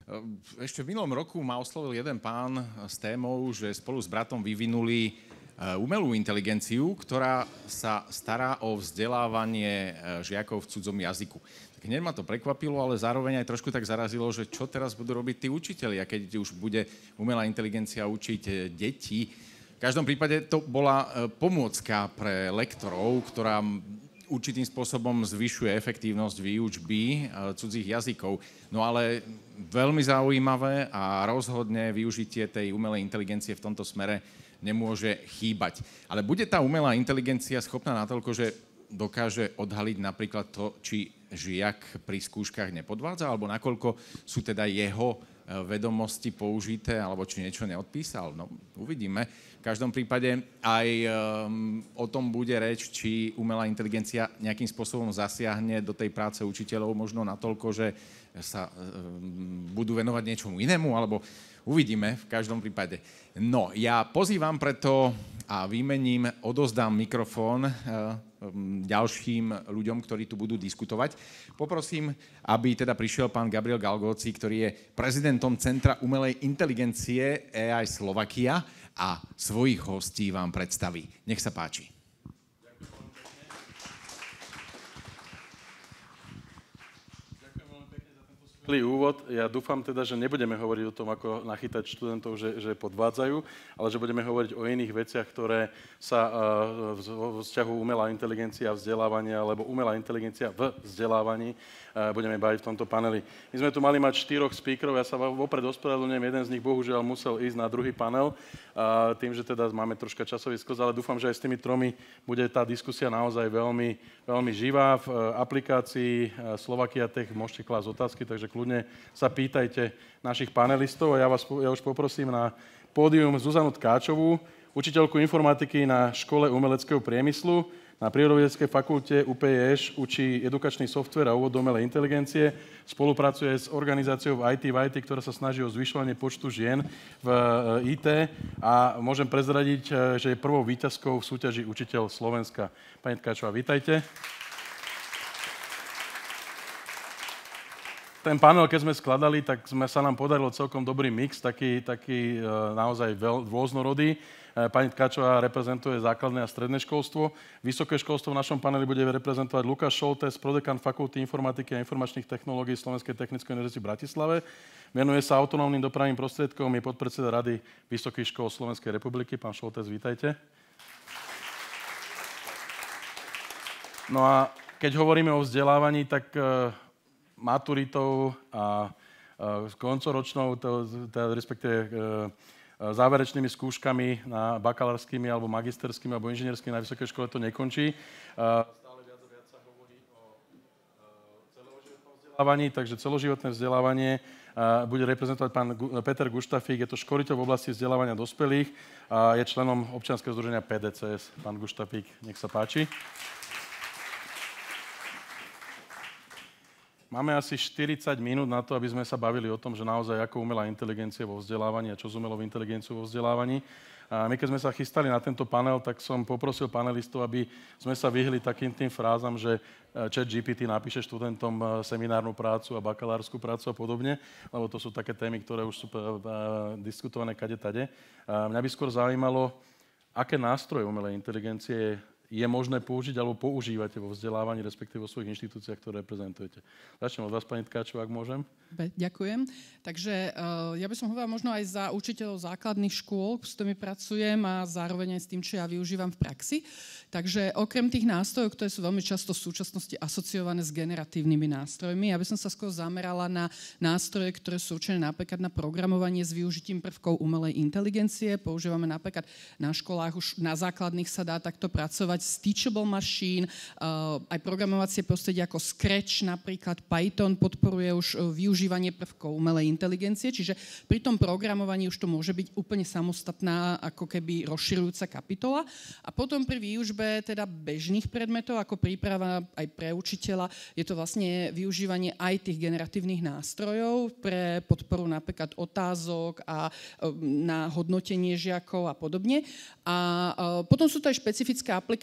Ešte v minulom roku ma oslovil jeden pán s témou, že spolu s bratom vyvinuli umelú inteligenciu, ktorá sa stará o vzdelávanie žiakov v cudzom jazyku. Tak hneď ma to prekvapilo, ale zároveň aj trošku tak zarazilo, že čo teraz budú robiť tí učitelia, keď už bude umelá inteligencia učiť deti. V každom prípade to bola pomôcka pre lektorov, ktorá určitým spôsobom zvyšuje efektívnosť výučby cudzích jazykov. No ale veľmi zaujímavé a rozhodne využitie tej umelej inteligencie v tomto smere nemôže chýbať. Ale bude tá umelá inteligencia schopná natoľko, že dokáže odhaliť napríklad to, či žiak pri skúškach nepodvádza, alebo nakoľko sú teda jeho vedomosti použité, alebo či niečo neodpísal? No, uvidíme. V každom prípade aj o tom bude reč, či umelá inteligencia nejakým spôsobom zasiahne do tej práce učiteľov, možno natoľko, že sa budú venovať niečomu inému, alebo uvidíme v každom prípade. No, ja pozývam preto a odozdám mikrofón ďalším ľuďom, ktorí tu budú diskutovať. Poprosím, aby teda prišiel pán Gabriel Galgóci, ktorý je prezidentom Centra umelej inteligencie AI Slovakia a svojich hostí vám predstaví. Nech sa páči. Úvod. Ja dúfam teda, že nebudeme hovoriť o tom, ako nachytať študentov, že podvádzajú, ale že budeme hovoriť o iných veciach, ktoré sa vo vzťahu umelá inteligencia a vzdelávania, alebo umelá inteligencia v vzdelávaní budeme baviť v tomto paneli. My sme tu mali mať 4 speakerov, ja sa vopred ospravedlňujem, jeden z nich bohužiaľ musel ísť na druhý panel, tým, že teda máme troška časový sklz, ale dúfam, že aj s tými 3 bude tá diskusia naozaj veľmi, veľmi živá. V aplikácii Slovakia Tech môžete klásť otázky, takže kľudne sa pýtajte našich panelistov a ja už poprosím na pódium Zuzanu Tkáčovú, učiteľku informatiky na Škole umeleckého priemyslu. Na Prírodovedeckej fakulte UPIŠ učí edukačný softvér a úvod do umelej inteligencie. Spolupracuje s organizáciou IT, ktorá sa snaží o zvyšovanie počtu žien v IT a môžem prezradiť, že je prvou víťazkou v súťaži Učiteľ Slovenska. Pani Tkáčová, vítajte. Ten panel, keď sme skladali, tak sa nám podarilo celkom dobrý mix, taký naozaj rôznorodý. Pani Tkáčová reprezentuje základné a stredné školstvo. Vysoké školstvo v našom paneli bude reprezentovať Lukáš Šoltes, prodekan Fakulty informatiky a informačných technológií Slovenskej technickej univerzity v Bratislave. Venuje sa autonómnym dopravným prostriedkom, je podpredseda Rady Vysokých škôl Slovenskej republiky. Pán Šoltes, vítajte. No a keď hovoríme o vzdelávaní, tak maturitou a koncoročnou, respektíve záverečnými skúškami na bakalárskymi alebo magisterskými alebo inžinierskými na vysokej škole to nekončí. Stále viac a viac sa hovorí o celoživotnom vzdelávaní, takže celoživotné vzdelávanie bude reprezentovať pán Peter Guštafík, je to školiteľ v oblasti vzdelávania dospelých a je členom občianskeho združenia PDCS. Pán Guštafík, nech sa páči. Máme asi 40 minút na to, aby sme sa bavili o tom, že naozaj ako umelá inteligencia vo vzdelávaní a čo s umelou inteligenciou vo vzdelávaní. A my keď sme sa chystali na tento panel, tak som poprosil panelistov, aby sme sa vyhli takým tým frázam, že ChatGPT napíše študentom seminárnu prácu a bakalárskú prácu a podobne, lebo to sú také témy, ktoré už sú diskutované kade-tade. Mňa by skôr zaujímalo, aké nástroje umelej inteligencie je možné použiť alebo používate vo vzdelávaní, respektíve vo svojich inštitúciách, ktoré reprezentujete. Začnem od vás, pani Tkáčová, ak môžem. Ďakujem. Takže ja by som hovorila možno aj za učiteľov základných škôl, s ktorými pracujem a zároveň aj s tým, čo ja využívam v praxi. Takže okrem tých nástrojov, ktoré sú veľmi často v súčasnosti asociované s generatívnymi nástrojmi, ja by som sa skôr zamerala na nástroje, ktoré sú určené napríklad na programovanie s využitím prvkov umelej inteligencie. Používame napríklad na školách, už na základných sa dá takto pracovať s Teachable Machine, aj programovacie prostredie ako Scratch, napríklad Python podporuje už využívanie prvkov umelej inteligencie, čiže pri tom programovaní už to môže byť úplne samostatná, ako keby rozširujúca kapitola. A potom pri výučbe teda bežných predmetov, ako príprava aj pre učiteľa, je to vlastne využívanie aj tých generatívnych nástrojov pre podporu napríklad otázok a na hodnotenie žiakov a podobne. A potom sú to aj špecifické aplikácie,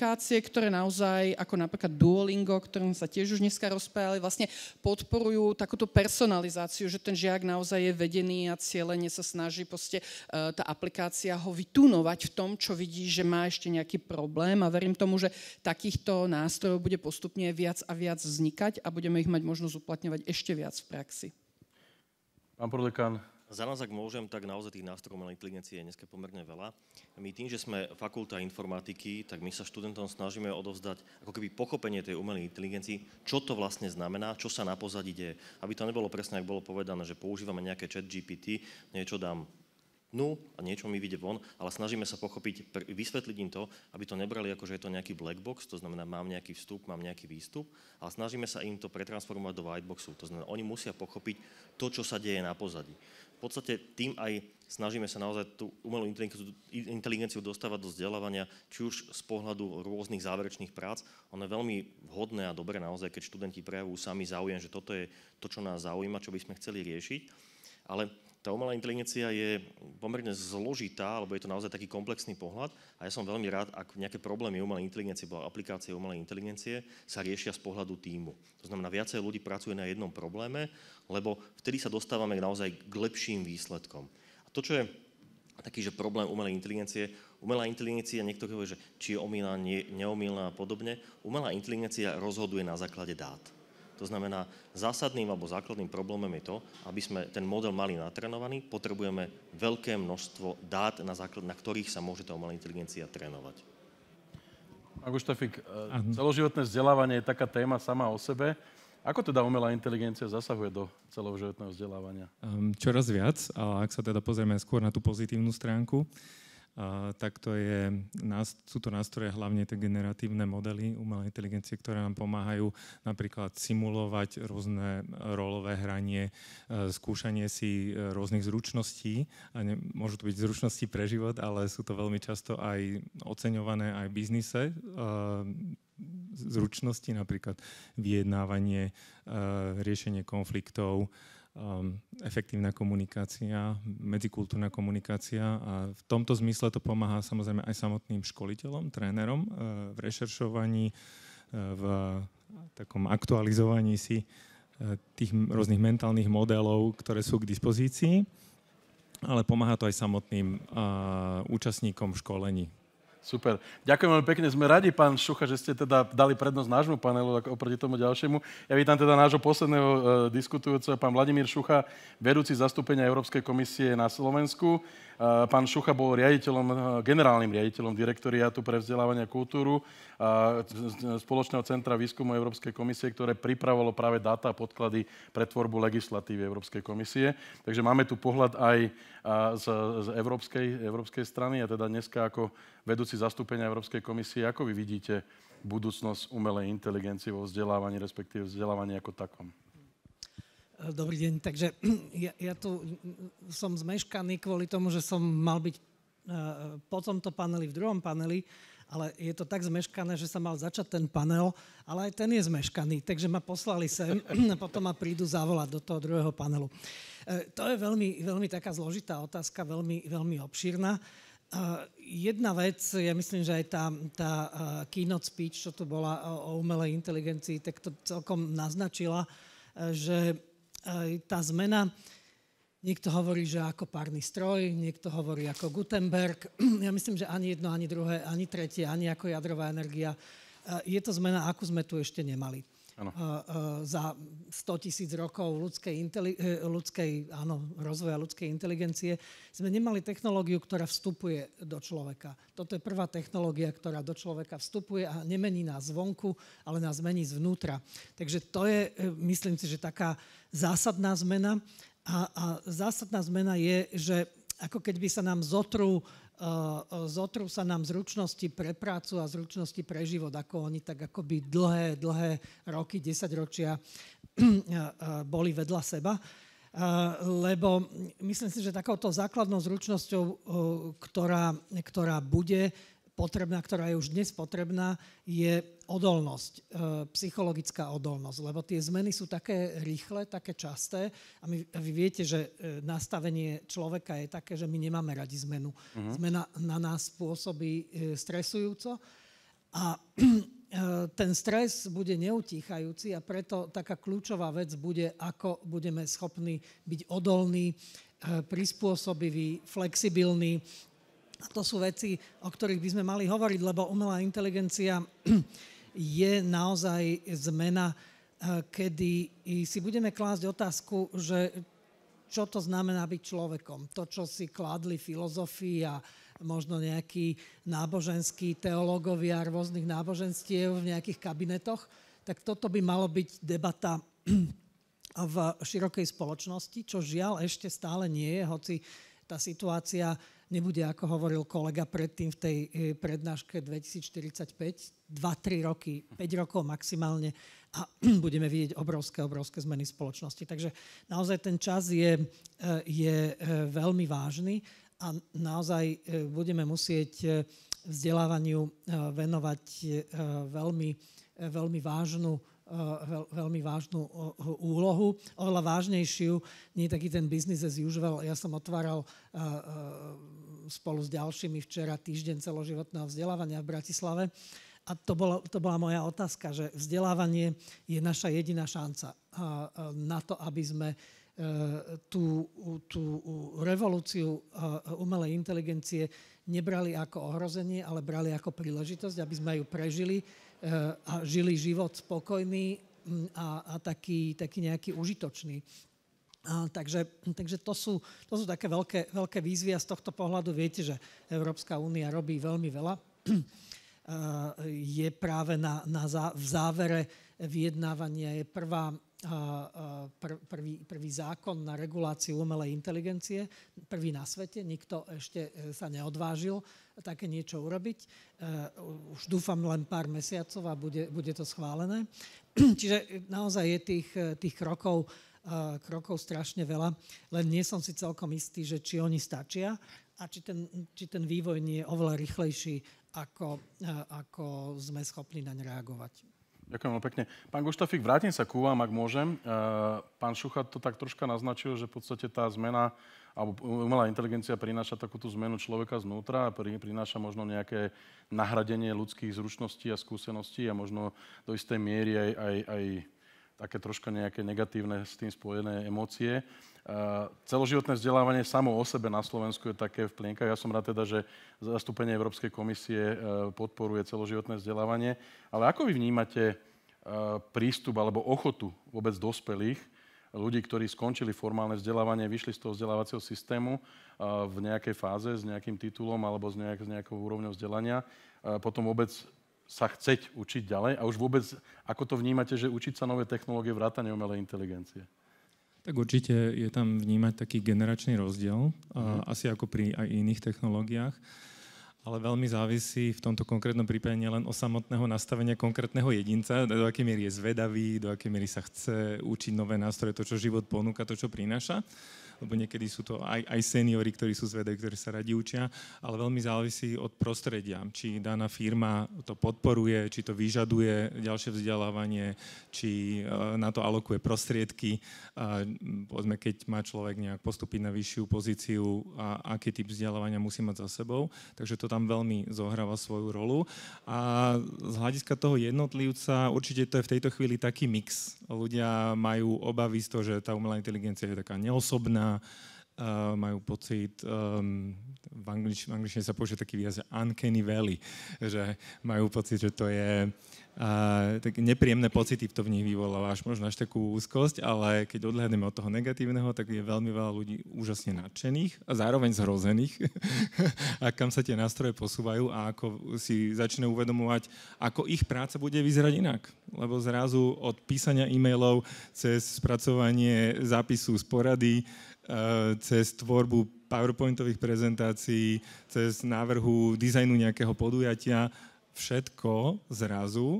aplikácie, ktoré naozaj, ako napríklad Duolingo, ktorým sa tiež už dneska rozprávali, vlastne podporujú takúto personalizáciu, že ten žiak naozaj je vedený a cieľene sa snaží proste tá aplikácia ho vytunovať v tom, čo vidí, že má ešte nejaký problém, a verím tomu, že takýchto nástrojov bude postupne viac a viac vznikať a budeme ich mať možnosť uplatňovať ešte viac v praxi. Pán Prodekán. Za nás, ak môžem, tak naozaj tých nástrojov umelej inteligencie je dneska pomerne veľa. My tým, že sme fakulta informatiky, tak my sa študentom snažíme odovzdať ako keby pochopenie tej umelej inteligencii, čo to vlastne znamená, čo sa na pozadí deje. Aby to nebolo presne, ako bolo povedané, že používame nejaké chat GPT, niečo dám a niečo mi vyjde von, ale snažíme sa pochopiť, vysvetliť im to, aby to nebrali ako, že je to nejaký black box, to znamená, mám nejaký vstup, mám nejaký výstup, ale snažíme sa im to pretransformovať do white boxu. To znamená, oni musia pochopiť to, čo sa deje na pozadí. V podstate tým aj snažíme sa naozaj tú umelú inteligenciu dostávať do vzdelávania, či už z pohľadu rôznych záverečných prác. Ono je veľmi vhodné a dobré naozaj, keď študenti prejavujú sami záujem, že toto je to, čo nás zaujíma, čo by sme chceli riešiť. Ale tá umelá inteligencia je pomerne zložitá, alebo je to naozaj taký komplexný pohľad a ja som veľmi rád, ak nejaké problémy umelej inteligencie alebo aplikácie umelej inteligencie sa riešia z pohľadu tímu. To znamená, viacej ľudí pracuje na jednom probléme, lebo vtedy sa dostávame naozaj k lepším výsledkom. A to, čo je taký, že problém umelej inteligencia, niekto hovorí, že či je omylná, neomylná a podobne, umelá inteligencia rozhoduje na základe dát. To znamená, zásadným alebo základným problémom je to, aby sme ten model mali natrénovaný, potrebujeme veľké množstvo dát, na ktorých sa môže tá umelá inteligencia trénovať. Pán Guštafík, celoživotné vzdelávanie je taká téma sama o sebe. Ako teda umelá inteligencia zasahuje do celoživotného vzdelávania? Čoraz viac, a ak sa teda pozrieme skôr na tú pozitívnu stránku, tak sú to nástroje, hlavne tie generatívne modely umelej inteligencie, ktoré nám pomáhajú napríklad simulovať rôzne rolové hranie, skúšanie si rôznych zručností. A môžu to byť zručnosti pre život, ale sú to veľmi často aj oceňované aj v biznise. Zručnosti, napríklad vyjednávanie, riešenie konfliktov, efektívna komunikácia, medzikultúrna komunikácia a v tomto zmysle to pomáha samozrejme aj samotným školiteľom, trénerom v rešeršovaní, v takom aktualizovaní si tých rôznych mentálnych modelov, ktoré sú k dispozícii, ale pomáha to aj samotným účastníkom školení. Super. Ďakujem veľmi pekne. Sme radi, pán Šucha, že ste teda dali prednosť nášmu panelu oproti tomu ďalšiemu. Ja vítam teda nášho posledného diskutujúceho, pán Vladimír Šucha, vedúci zastúpenia Európskej komisie na Slovensku. Pán Šucha bol generálnym riaditeľom direktoriátu pre vzdelávanie a kultúru Spoločného centra výskumu Európskej komisie, ktoré pripravovalo práve dáta a podklady pre tvorbu legislatívy Európskej komisie. Takže máme tu pohľad aj z európskej strany a teda dneska ako vedúci zastúpenia Európskej komisie, ako vy vidíte budúcnosť umelej inteligencie vo vzdelávaní, respektíve vzdelávaní ako takom? Dobrý deň, takže ja tu som zmeškaný kvôli tomu, že som mal byť po tomto paneli v druhom paneli, ale je to tak zmeškané, že sa mal začať ten panel, ale aj ten je zmeškaný, takže ma poslali sem a potom ma prídu zavolať do toho druhého panelu. To je veľmi, veľmi taká zložitá otázka, veľmi, veľmi obšírna. Jedna vec, ja myslím, že aj tá keynote speech, čo tu bola o umelej inteligencii, tak to celkom naznačila, že tá zmena, niekto hovorí, že ako párny stroj, niekto hovorí ako Gutenberg. Ja myslím, že ani jedno, ani druhé, ani tretie, ani ako jadrová energia. Je to zmena, akú sme tu ešte nemali. Za 100 000 rokov rozvoja ľudskej inteligencie sme nemali technológiu, ktorá vstupuje do človeka. Toto je prvá technológia, ktorá do človeka vstupuje a nemení nás zvonku, ale nás mení zvnútra. Takže to je, myslím si, že taká zásadná zmena. A zásadná zmena je, že ako keď by sa nám zotrú sa nám zručnosti pre prácu a zručnosti pre život, ako oni tak akoby dlhé roky, 10 ročia boli vedľa seba. Lebo myslím si, že takouto základnou zručnosťou, ktorá bude potrebná, ktorá je už dnes potrebná, je odolnosť, psychologická odolnosť. Lebo tie zmeny sú také rýchle, také časté a vy viete, že nastavenie človeka je také, že my nemáme radi zmenu. Zmena na nás pôsobí stresujúco A ten stres bude neutíchajúci a preto taká kľúčová vec bude, ako budeme schopní byť odolní, prispôsobiví, flexibilní. A to sú veci, o ktorých by sme mali hovoriť, lebo umelá inteligencia je naozaj zmena, kedy si budeme klásť otázku, že čo to znamená byť človekom. To, čo si kládli filozofii a možno nejakí náboženskí teológovia rôznych náboženstiev v nejakých kabinetoch, tak toto by malo byť debata v širokej spoločnosti, čo žiaľ ešte stále nie je, hoci tá situácia nebude, ako hovoril kolega predtým v tej prednáške 2045, 2-3 roky, 5 rokov maximálne a budeme vidieť obrovské zmeny spoločnosti. Takže naozaj ten čas je veľmi vážny a naozaj budeme musieť vzdelávaniu venovať veľmi vážnu úlohu, oveľa vážnejšiu, nie taký ten business as usual. Ja som otváral spolu s ďalšími včera týždeň celoživotného vzdelávania v Bratislave a to bola moja otázka, že vzdelávanie je naša jediná šanca na to, aby sme tú revolúciu umelej inteligencie nebrali ako ohrozenie, ale brali ako príležitosť, aby sme ju prežili a žili život spokojný a taký nejaký užitočný. Takže to sú také veľké výzvy a z tohto pohľadu viete, že Európska únia robí veľmi veľa. Je práve v závere vyjednávania je prvý zákon na reguláciu umelej inteligencie, prvý na svete, nikto ešte sa neodvážil také niečo urobiť. Už dúfam len pár mesiacov a bude to schválené. Čiže naozaj je tých krokov strašne veľa, len nie som si celkom istý, že či oni stačia a či ten vývoj nie je oveľa rýchlejší, ako sme schopní naň reagovať. Ďakujem veľmi pekne. Pán Guštafík, vrátim sa ku vám, ak môžem. Pán Šuchat to tak troška naznačil, že v podstate tá zmena, alebo umelá inteligencia prináša takúto zmenu človeka znútra a prináša možno nejaké nahradenie ľudských zručností a skúseností a možno do istej miery aj také troška nejaké negatívne s tým spojené emócie. Celoživotné vzdelávanie samo o sebe na Slovensku je také v plienkach. Ja som rád teda, že zastúpenie Európskej komisie podporuje celoživotné vzdelávanie. Ale ako vy vnímate prístup alebo ochotu vôbec dospelých ľudí, ktorí skončili formálne vzdelávanie, vyšli z toho vzdelávacieho systému v nejakej fáze s nejakým titulom alebo s nejakou úrovňou vzdelania, potom vôbec sa chceť učiť ďalej a už vôbec, ako to vnímate, že učiť sa nové technológie vrátane umelej inteligencie? Tak určite je tam vnímať taký generačný rozdiel, asi ako pri aj iných technológiách, ale veľmi závisí v tomto konkrétnom prípade nielen o samotného nastavenia konkrétneho jedinca, do akej miery je zvedavý, do akej miery sa chce učiť nové nástroje, to, čo život ponúka, to, čo prináša, lebo niekedy sú to aj seniori, ktorí sú zvedaví, ktorí sa radi učia, ale veľmi závisí od prostredia, či daná firma to podporuje, či to vyžaduje ďalšie vzdelávanie, či na to alokuje prostriedky. Povedzme, keď má človek nejak postúpiť na vyššiu pozíciu a aký typ vzdelávania musí mať za sebou. Takže to tam veľmi zohráva svoju rolu. A z hľadiska toho jednotlivca určite to je v tejto chvíli taký mix. Ľudia majú obavy z toho, že tá umelá inteligencia je taká neosobná, majú pocit, v angličtine sa použije taký výraz, uncanny valley, že majú pocit, že to je tak nepríjemné pocity to v nich vyvoláva, až možno až takú úzkosť, ale keď odhľadneme od toho negatívneho, tak je veľmi veľa ľudí úžasne nadšených a zároveň zhrozených, a kam sa tie nástroje posúvajú a ako si začnú uvedomovať, ako ich práca bude vyzerať inak. Lebo zrazu od písania e-mailov cez spracovanie zápisu z porady, cez tvorbu PowerPointových prezentácií, cez návrhu dizajnu nejakého podujatia, všetko zrazu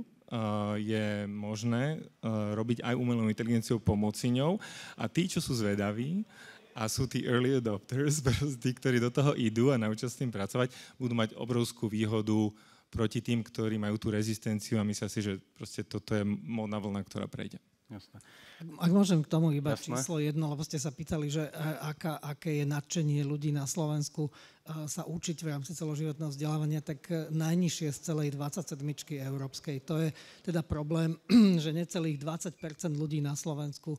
je možné robiť aj umelou inteligenciou pomoci ňou. A tí, čo sú zvedaví a sú tí early adopters, tí, ktorí do toho idú a naučia s tým pracovať, budú mať obrovskú výhodu proti tým, ktorí majú tú rezistenciu a myslia si, že proste toto je módna vlna, ktorá prejde. Jasné. Ak môžem k tomu iba Jasné. číslo 1, lebo ste sa pýtali, že aké je nadšenie ľudí na Slovensku sa učiť v rámci celoživotného vzdelávania, tak najnižšie z celej 27 európskej. To je teda problém, že necelých 20% ľudí na Slovensku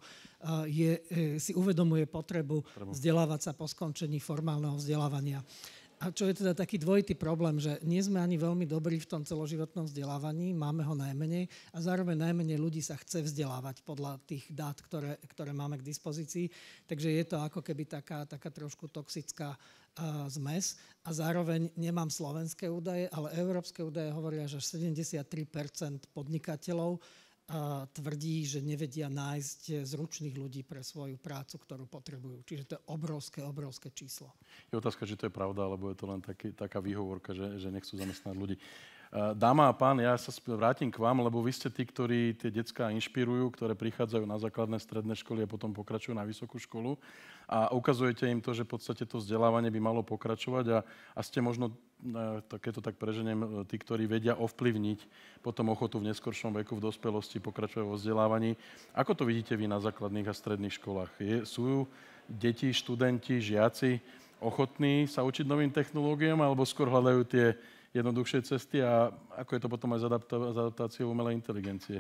si uvedomuje potrebu vzdelávať sa po skončení formálneho vzdelávania. A čo je teda taký dvojitý problém, že nie sme ani veľmi dobrí v tom celoživotnom vzdelávaní, máme ho najmenej a zároveň najmenej ľudí sa chce vzdelávať podľa tých dát, ktoré máme k dispozícii. Takže je to ako keby taká trošku toxická zmes a zároveň nemám slovenské údaje, ale európske údaje hovoria, že 73% podnikateľov tvrdí, že nevedia nájsť zručných ľudí pre svoju prácu, ktorú potrebujú. Čiže to je obrovské číslo. Je otázka, či to je pravda, alebo je to len taká výhovorka, že nechcú zamestnať ľudí. Dáma a pán, ja sa vrátim k vám, lebo vy ste tí, ktorí tie decká inšpirujú, ktoré prichádzajú na základné, stredné školy a potom pokračujú na vysokú školu. A ukazujete im to, že v podstate to vzdelávanie by malo pokračovať a ste možno, keď to tak preženiem, tí, ktorí vedia ovplyvniť potom ochotu v neskoršom veku, v dospelosti pokračovať vo vzdelávaní. Ako to vidíte vy na základných a stredných školách? Sú deti, študenti, žiaci ochotní sa učiť novým technológiám alebo skôr hľadajú tie jednoduchšie cesty a ako je to potom aj s adaptáciou umelej inteligencie?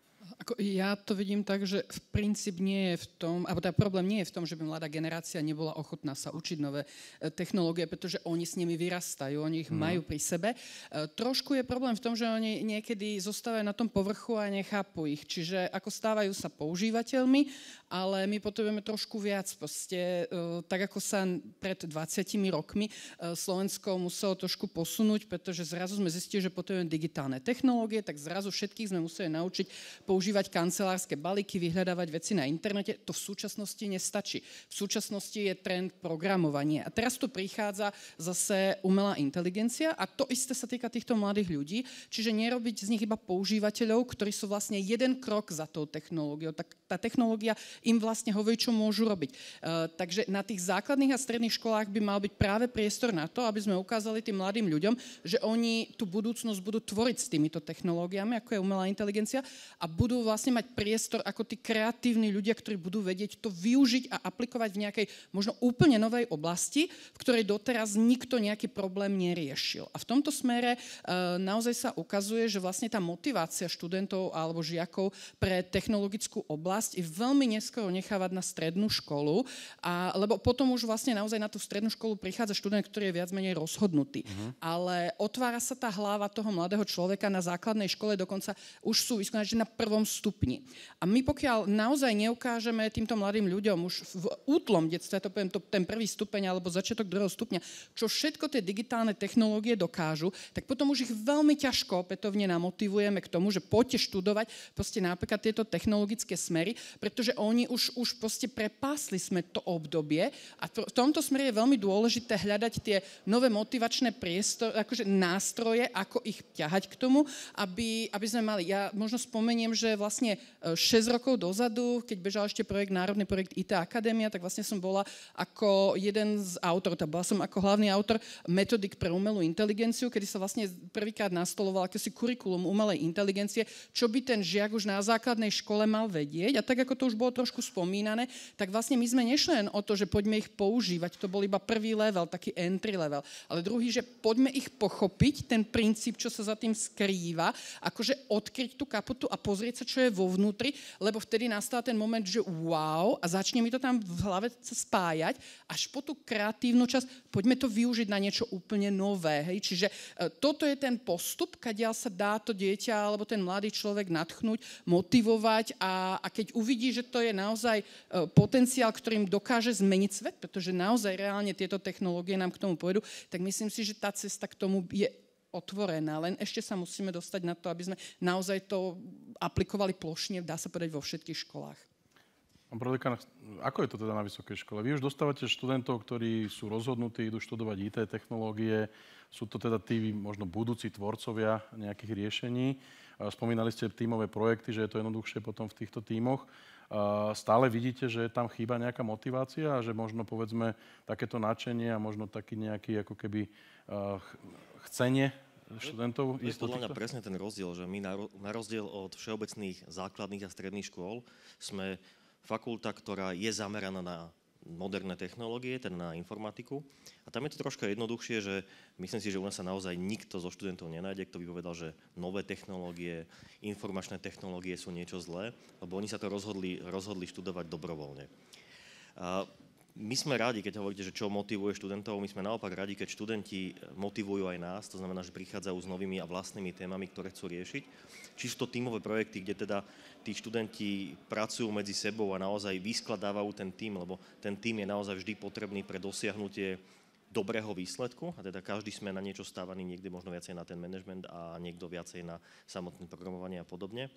Ja to vidím tak, že v princíp nie je v tom, alebo teda problém nie je v tom, že by mladá generácia nebola ochotná sa učiť nové technológie, pretože oni s nimi vyrastajú, oni ich majú pri sebe. Trošku je problém v tom, že oni niekedy zostávajú na tom povrchu a nechápu ich. Čiže ako stávajú sa používateľmi, ale my potrebujeme trošku viac. Proste, tak ako sa pred 20 rokmi Slovensko muselo trošku posunúť, pretože zrazu sme zistili, že potrebujeme digitálne technológie, tak zrazu všetkých sme museli naučiť používať kancelárske balíky, vyhľadávať veci na internete. To v súčasnosti nestačí. V súčasnosti je trend programovania. A teraz tu prichádza zase umelá inteligencia a to isté sa týka týchto mladých ľudí, čiže nerobiť z nich iba používateľov, ktorí sú vlastne jeden krok za tou technológiou. Tak tá technológia im vlastne hovorí, čo môžu robiť. Takže na tých základných a stredných školách by mal byť práve priestor na to, aby sme ukázali tým mladým ľuďom, že oni tú budúcnosť budú tvoriť s týmito technológiami, ako je umelá inteligencia, a budú vlastne mať priestor ako tí kreatívni ľudia, ktorí budú vedieť to využiť a aplikovať v nejakej možno úplne novej oblasti, v ktorej doteraz nikto nejaký problém neriešil. A v tomto smere naozaj sa ukazuje, že vlastne tá motivácia študentov alebo žiakov pre technologickú oblasť je veľmi neskoro nechávať na strednú školu, lebo potom už vlastne naozaj na tú strednú školu prichádza študent, ktorý je viac menej rozhodnutý. Ale otvára sa tá hlava toho mladého človeka na základnej škole, dokonca už sú vyskupovať, že na prvom stupni. A my pokiaľ naozaj neukážeme týmto mladým ľuďom už v útlom detstve, to poviem, ten prvý stupeň alebo začiatok druhého stupňa, čo všetko tie digitálne technológie dokážu, tak potom už ich veľmi ťažko opätovne namotivujeme k tomu, že poďte študovať proste napríklad tieto technologické smery, pretože oni už proste prepásli sme to obdobie a v tomto smere je veľmi dôležité hľadať tie nové motivačné akože nástroje, ako ich ťahať k tomu, aby sme mali. Ja možno spomeniem, že vlastne 6 rokov dozadu, keď bežal ešte národný projekt IT Akadémia, tak vlastne som bola ako jeden z autorov, bola som ako hlavný autor metodik pre umelú inteligenciu, kedy sa vlastne prvýkrát nastoloval akési kurikulum umelej inteligencie, čo by ten žiak už na základnej škole mal vedieť. A tak, ako to už bolo trošku spomínané, tak vlastne my sme nešli len o to, že poďme ich používať, to bol iba prvý level, taký entry level, ale druhý, že poďme ich pochopiť, ten princíp, čo sa za tým skrýva, akože odkryť tú kapotu a pozrieť sa, čo je vo vnútri, lebo vtedy nastal ten moment, že wow, a začne mi to tam v hlave sa spájať, až po tú kreatívnu časť, poďme to využiť na niečo úplne nové. Hej? Čiže toto je ten postup, kadiaľ sa dá to dieťa alebo ten mladý človek nadchnúť, motivovať a keď uvidí, že to je naozaj potenciál, ktorým dokáže zmeniť svet, pretože naozaj reálne tieto technológie nám k tomu pôjdu, tak myslím si, že tá cesta k tomu je otvorená, len ešte sa musíme dostať na to, aby sme naozaj to aplikovali plošne, dá sa povedať, vo všetkých školách. Pán prodekan, ako je to teda na vysokej škole? Vy už dostávate študentov, ktorí sú rozhodnutí, idú študovať IT technológie, sú to teda tí možno budúci tvorcovia nejakých riešení. Spomínali ste tímové projekty, že je to jednoduchšie potom v týchto tímoch. Stále vidíte, že tam chýba nejaká motivácia a že možno povedzme takéto nadšenie a možno taký nejaký ako keby chcenie študentov? To je podľa mňa presne ten rozdiel, že my na rozdiel od všeobecných základných a stredných škôl sme fakulta, ktorá je zameraná na moderné technológie, teda na informatiku. A tam je to troška jednoduchšie, že myslím si, že u nás sa naozaj nikto zo študentov nenájde, kto by povedal, že nové technológie, informačné technológie sú niečo zlé, lebo oni sa to rozhodli študovať dobrovoľne. My sme radi, keď hovoríte, že čo motivuje študentov, my sme naopak radi, keď študenti motivujú aj nás, to znamená, že prichádzajú s novými a vlastnými témami, ktoré chcú riešiť. Či sú to tímové projekty, kde teda tí študenti pracujú medzi sebou a naozaj vyskladávajú ten tím, lebo ten tím je naozaj vždy potrebný pre dosiahnutie dobrého výsledku a teda každý sme na niečo stávaní, niekde možno viacej na ten management a niekto viacej na samotné programovanie a podobne.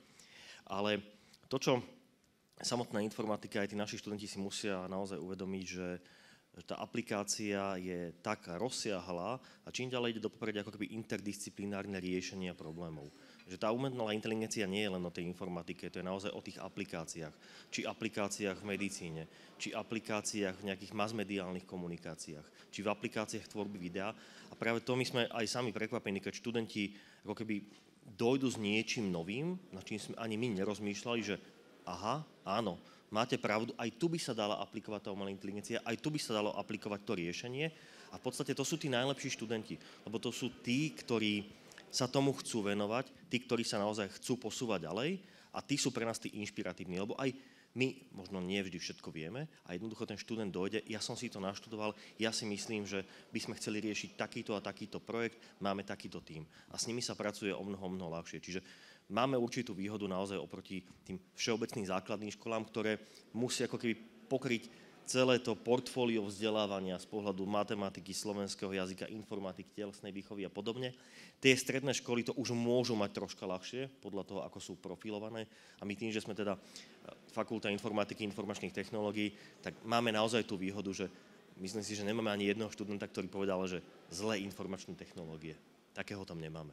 Ale to, čo samotná informatika, aj tí naši študenti si musia naozaj uvedomiť, že tá aplikácia je tak rozsiahla a čím ďalej ide do popredia ako keby interdisciplinárne riešenia problémov. Že tá umelá inteligencia nie je len o tej informatike, to je naozaj o tých aplikáciách. Či aplikáciách v medicíne, či aplikáciách v nejakých masmediálnych komunikáciách, či v aplikáciách tvorby videa. A práve to my sme aj sami prekvapení, keď študenti ako keby dojdu s niečím novým, na čím sme ani my nerozmýšľali, že aha, áno, máte pravdu, aj tu by sa dala aplikovať tá umelá inteligencia, aj tu by sa dalo aplikovať to riešenie a v podstate to sú tí najlepší študenti, lebo to sú tí, ktorí sa tomu chcú venovať, tí, ktorí sa naozaj chcú posúvať ďalej a tí sú pre nás tí inšpiratívni, lebo aj my možno nie vždy všetko vieme a jednoducho ten študent dojde, ja som si to naštudoval, ja si myslím, že by sme chceli riešiť takýto a takýto projekt, máme takýto tím a s nimi sa pracuje o mnoho ľahšie. Čiže máme určitú výhodu naozaj oproti tým všeobecným základným školám, ktoré musia ako keby pokryť celé to portfólio vzdelávania z pohľadu matematiky, slovenského jazyka, informatiky, telesnej výchovy a podobne. Tie stredné školy to už môžu mať troška ľahšie, podľa toho, ako sú profilované. A my tým, že sme teda fakulta informatiky, informačných technológií, tak máme naozaj tú výhodu, že myslím si, že nemáme ani jedného študenta, ktorý povedal, že zlé informačné technológie. Takého tam nemáme.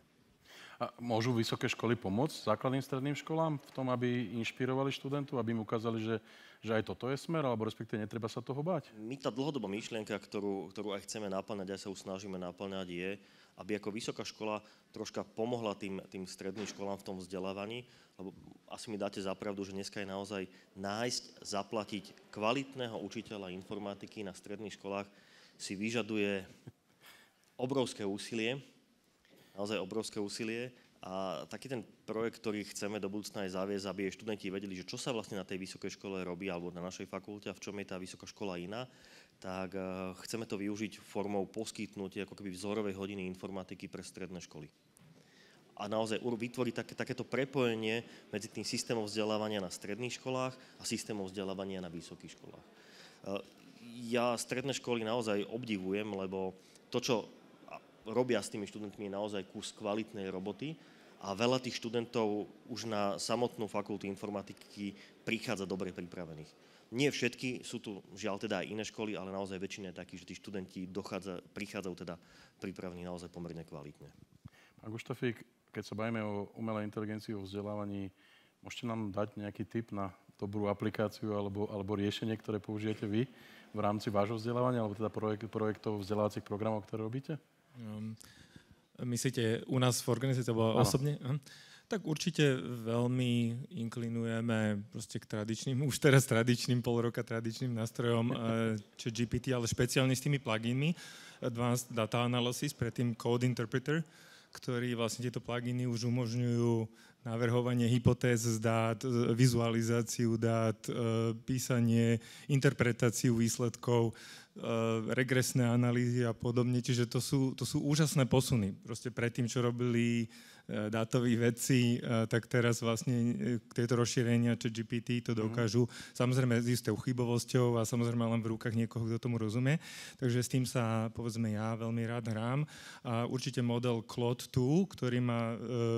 A môžu vysoké školy pomôcť základným stredným školám v tom, aby inšpirovali študentov, aby im ukázali, že aj toto je smer, alebo respektíve netreba sa toho báť? My tá dlhodobá myšlienka, ktorú aj chceme naplňať, aj sa už snažíme naplňať, je, aby ako vysoká škola troška pomohla tým stredným školám v tom vzdelávaní, lebo asi mi dáte za pravdu, že dneska je naozaj nájsť, zaplatiť kvalitného učiteľa informatiky na stredných školách si vyžaduje obrovské úsilie, naozaj obrovské úsilie a taký ten projekt, ktorý chceme do budúcna aj zaviesť, aby študenti vedeli, že čo sa vlastne na tej vysokej škole robí alebo na našej fakulte a v čom je tá vysoká škola iná, tak chceme to využiť formou poskytnutia ako keby vzorovej hodiny informatiky pre stredné školy. A naozaj vytvoriť takéto prepojenie medzi tým systémom vzdelávania na stredných školách a systémom vzdelávania na vysokých školách. Ja stredné školy naozaj obdivujem, lebo to, čo robia s tými študentmi naozaj kus kvalitnej roboty a veľa tých študentov už na samotnú fakultu informatiky prichádza dobre pripravených. Nie všetky, sú tu žiaľ teda aj iné školy, ale naozaj väčšina je takých, že tí študenti prichádzajú teda pripravení naozaj pomerne kvalitne. Pán Guštafík, keď sa bavíme o umelej inteligencii, o vzdelávaní, môžete nám dať nejaký tip na dobrú aplikáciu alebo riešenie, ktoré použijete vy v rámci vášho vzdelávania, alebo teda projektov vzdelávacích programov, ktoré robíte? Myslíte u nás v organizácii alebo osobne? Tak určite veľmi inklinujeme proste k tradičným, už teraz tradičným, pol roka tradičným nástrojom ChatGPT, ale špeciálne s tými pluginmi Advanced Data Analysis, predtým Code Interpreter, ktorí vlastne tieto pluginy už umožňujú navrhovanie hypotéz z dát, vizualizáciu dát, písanie, interpretáciu výsledkov, regresné analýzy a podobne. Čiže to sú úžasné posuny. Proste predtým, čo robili dátoví vedci, tak teraz vlastne tieto rozšírenia ChatGPT to dokážu. Samozrejme s istou chybovosťou a samozrejme len v rukách niekoho, kto tomu rozumie. Takže s tým sa, povedzme, ja veľmi rád hrám. A určite model Claude 2, ktorý má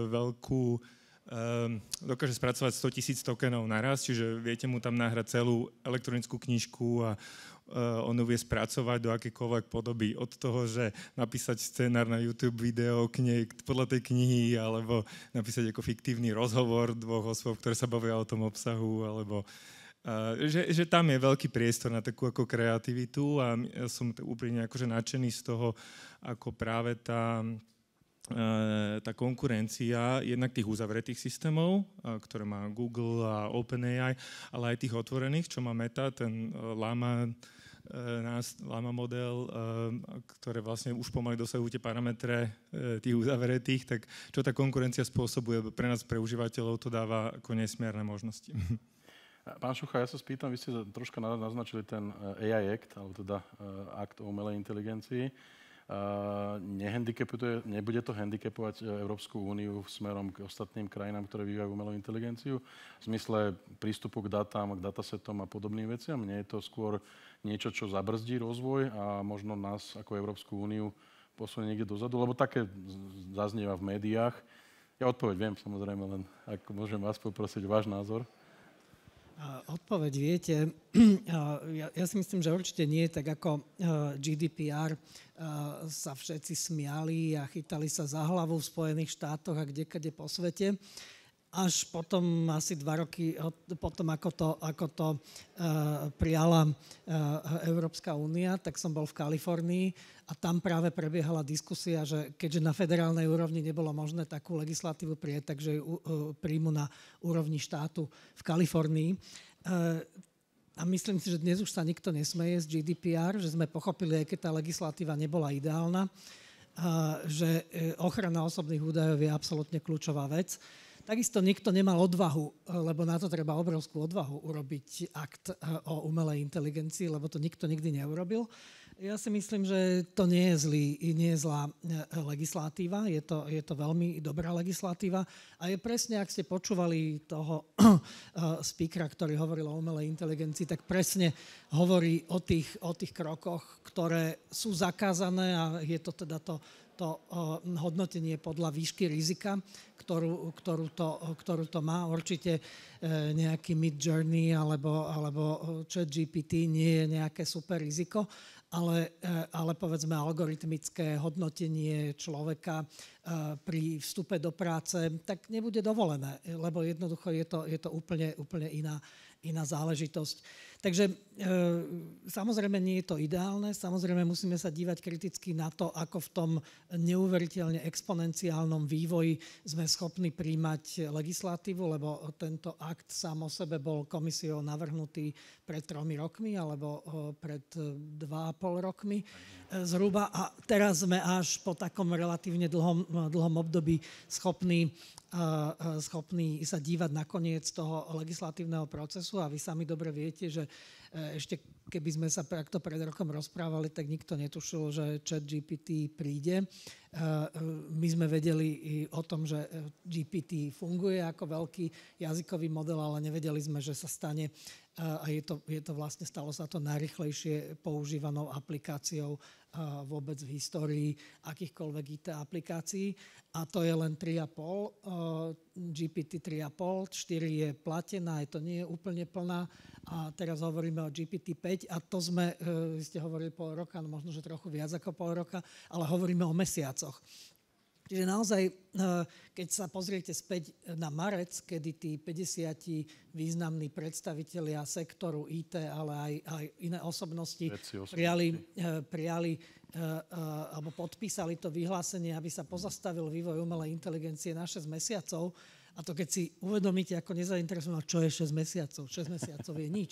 dokáže spracovať 100 000 tokenov naraz, čiže viete mu tam nahrať celú elektronickú knižku a on ju vie spracovať do akékoľvek podoby. Od toho, že napísať scenár na YouTube video podľa tej knihy, alebo napísať ako fiktívny rozhovor dvoch osôb, ktoré sa bavia o tom obsahu, alebo že tam je veľký priestor na takú ako kreativitu a ja som úprimne akože nadšený z toho, ako práve tá tá konkurencia jednak tých uzavretých systémov, ktoré má Google a OpenAI, ale aj tých otvorených, čo má Meta, ten Llama model, ktoré vlastne už pomaly dosahujú tie parametre tých uzavretých, tak čo tá konkurencia spôsobuje pre nás, pre užívateľov, to dáva ako nesmierne možnosti. Pán Šucha, ja sa spýtam, vy ste troška naznačili ten AI Act, alebo teda akt o umelej inteligencii. Nebude to handicapovať Európsku úniu smerom k ostatným krajinám, ktoré vyvíjajú umelú inteligenciu? V zmysle prístupu k datám, k datasetom a podobným veciam? Nie je to skôr niečo, čo zabrzdí rozvoj a možno nás ako Európsku úniu posunie niekde dozadu? Lebo také zaznieva v médiách. Ja odpoveď viem, samozrejme, len ak môžem vás poprosiť váš názor. Odpoveď viete, ja si myslím, že určite nie, tak ako GDPR sa všetci smiali a chytali sa za hlavu v Spojených štátoch a kdekade po svete. Až potom asi 2 roky potom, ako to prijala Európska únia, tak som bol v Kalifornii a tam práve prebiehala diskusia, že keďže na federálnej úrovni nebolo možné takú legislatívu prijať, takže ju príjmu na úrovni štátu v Kalifornii. A myslím si, že dnes už sa nikto nesmeje z GDPR, že sme pochopili, aj keď tá legislatíva nebola ideálna, že ochrana osobných údajov je absolútne kľúčová vec. Takisto nikto nemal odvahu, lebo na to treba obrovskú odvahu urobiť akt o umelej inteligencii, lebo to nikto nikdy neurobil. Ja si myslím, že to nie je zlá legislatíva, je to veľmi dobrá legislatíva a je presne, ak ste počúvali toho speakera, ktorý hovoril o umelej inteligencii, tak presne hovorí o tých krokoch, ktoré sú zakázané a je to teda to hodnotenie podľa výšky rizika, ktorú to má. Určite nejaký Midjourney alebo ChatGPT nie je nejaké super riziko, ale povedzme algoritmické hodnotenie človeka pri vstupe do práce, tak nebude dovolené, lebo jednoducho je to úplne iná záležitosť. Takže samozrejme nie je to ideálne, samozrejme musíme sa dívať kriticky na to, ako v tom neuveriteľne exponenciálnom vývoji sme schopní príjmať legislatívu, lebo tento akt sám o sebe bol komisiou navrhnutý pred 3 rokmi alebo pred 2,5 rokmi zhruba a teraz sme až po takom relatívne dlhom období schopní sa dívať na koniec toho legislatívneho procesu a vy sami dobre viete, že ešte keby sme sa takto pred rokom rozprávali, tak nikto netušil, že ChatGPT príde. My sme vedeli o tom, že GPT funguje ako veľký jazykový model, ale nevedeli sme, že sa stane a stalo sa to najrýchlejšie používanou aplikáciou vôbec v histórii akýchkoľvek IT aplikácií. A to je len 3,5, GPT 3,5, 4 je platená, to nie je úplne plná. A teraz hovoríme o GPT 5 a to sme, vy ste hovorili pol roka, no možno, že trochu viac ako pol roka, ale hovoríme o mesiacoch. Čiže naozaj, keď sa pozriete späť na marec, kedy tí 50 významní predstavitelia sektoru IT, ale aj iné osobnosti prijali alebo podpísali to vyhlásenie, aby sa pozastavil vývoj umelej inteligencie na 6 mesiacov. A to keď si uvedomíte ako nezainteresovaný, čo je 6 mesiacov. 6 mesiacov je nič.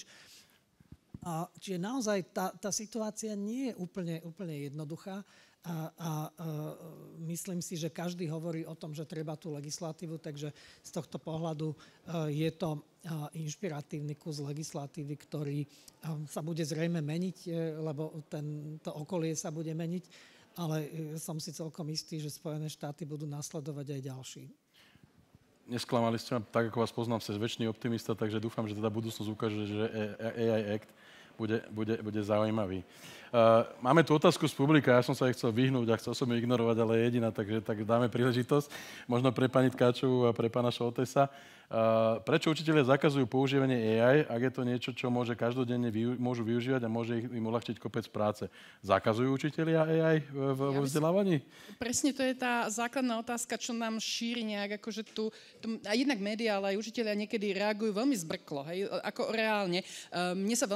Čiže naozaj tá situácia nie je úplne jednoduchá. A myslím si, že každý hovorí o tom, že treba tú legislatívu, takže z tohto pohľadu je to inšpiratívny kus legislatívy, ktorý sa bude zrejme meniť, lebo to okolie sa bude meniť, ale som si celkom istý, že Spojené štáty budú nasledovať aj ďalší. Nesklamali ste ma, tak ako vás poznám, ste väčší optimista, takže dúfam, že teda budúcnosť ukáže, že AI Act bude zaujímavý. Máme tu otázku z publika, ja som sa jej chcel vyhnúť a chcel som ju ignorovať, ale je jediná, takže tak dáme príležitosť. Možno pre pani Tkáčovú a pre pána Šoltesa. Prečo učitelia zakazujú používanie AI, ak je to niečo, čo každodenne môžu využívať a môže im uľahčiť kopec práce? Zakazujú učitelia AI vo vzdelávaní? Presne to je tá základná otázka, čo nám šíri nejak, akože tu a jednak médiá, ale aj učitelia niekedy reagujú veľmi zbrklo, hej, ako reálne. Mne sa veľmi páčila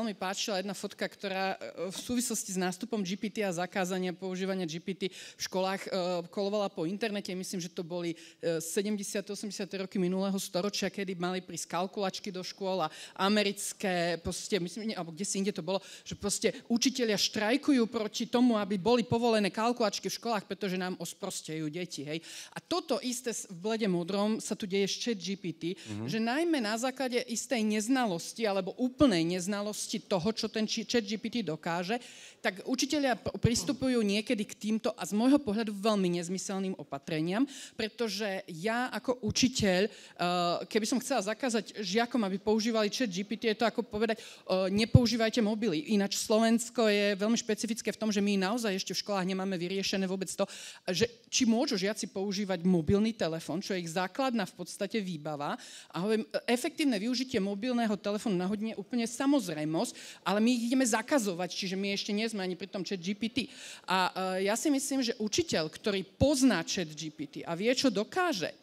páčila jedna fotka, ktorá v súvislosti s nástupom GPT a zakázania používania GPT v školách kolovala po internete. Myslím, že to boli 70. 80. roky minulého storočia, kedy mali prísť kalkulačky do škôl a americké, proste, myslím, alebo kde si inde to bolo, že proste učitelia štrajkujú proti tomu, aby boli povolené kalkulačky v školách, pretože nám osprostejú deti. Hej. A toto isté v blede modrom sa tu deje s ChatGPT, že najmä na základe istej neznalosti alebo úplnej neznalosti toho, čo ten ChatGPT dokáže, tak učitelia pristupujú niekedy k týmto a z môjho pohľadu veľmi nezmyselným opatreniam, pretože ja ako učiteľ, keby som chcela zakázať žiakom, aby používali ChatGPT, je to ako povedať, nepoužívajte mobily. Ináč Slovensko je veľmi špecifické v tom, že my naozaj ešte v školách nemáme vyriešené vôbec to, že či môžu žiaci používať mobilný telefón, čo je ich základná v podstate výbava. A hovorím, efektívne využitie mobilného telefónu na hodine je úplne samozrejmosť, ale my ich ideme zakazovať, čiže my ešte nie sme ani pri tom ChatGPT. A ja si myslím, že učiteľ, ktorý pozná ChatGPT a vie, čo dokáže,